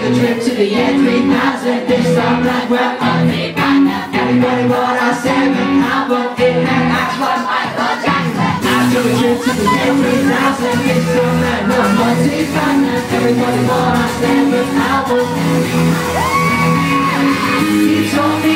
a trip to the year 3000. This time like we're only partner. Everybody bought our 7th album. It had acts like Michael Jackson. I took a trip to the year 3000. This time like we're multi-partner. Everybody bought our 7th album. You told me